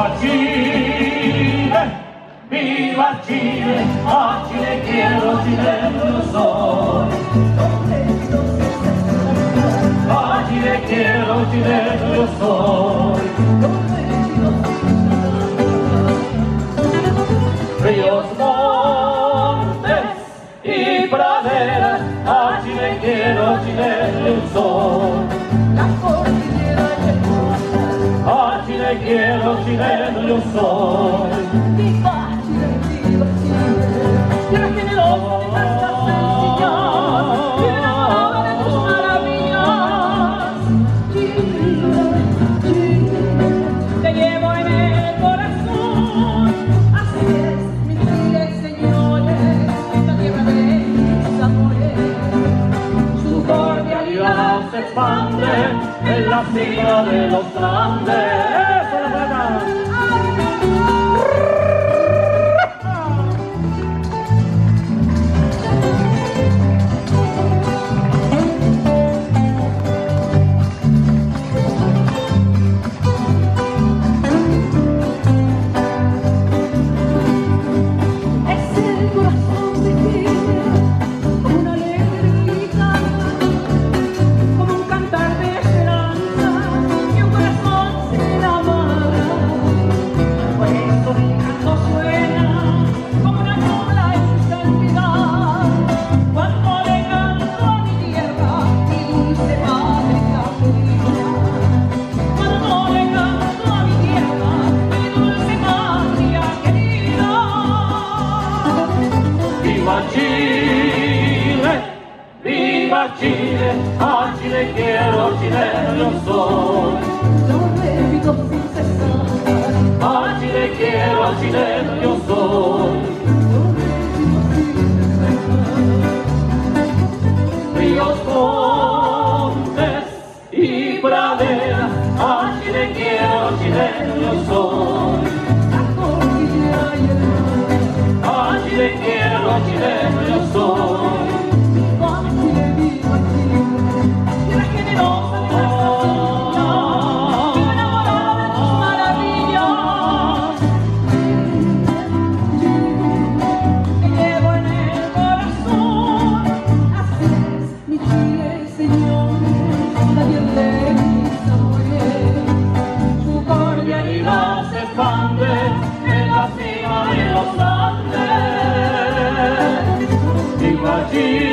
Chile, viva Chile, a Chile quiero, chileno yo soy. A Chile quiero, chileno yo soy. Ríos, montes y praderas, a Chile quiero, chileno yo soy. A Chile quiero, chileno yo soy. Viva Chile, viva Chile, tierra generosa de tantas sencillas, vive enamorada de tus maravillas. Chile, Chile, te llevo en el corazón. Así es, mi Chile, señores, la tierra de mis amores. Su cordialidad Se expande en la cima de los Andes. ¡Eso, la verdad! es el corazón de Chile, como una alegre guitarra, como un cantar de esperanza y un corazón sin amarra. Por eso mi canto suena como una cola en su santidad, cuando le canto a mi tierra, mi dulce patria querida. Cuando le canto a mi tierra, mi dulce patria querida. ¡Viva Chile! ¡Viva Chile! A Chile quiero, chileno yo soy. Yo repito sin cesar, A Chile quiero, chileno yo soy. Ríos, montes y praderas, a Chile quiero, chileno yo soy. la cordillera y el mar. A Chile quiero, chileno yo soy. Viva Chile, viva Chile, tierra generosa de nuestra semilla, vive enamorada de tus maravillas. Te llevo en el corazón. Así es, mi Chile, señores, la tierra de mis amores. Su cordialidad Se expande en la cima de los Andes. ¡Viva Chile!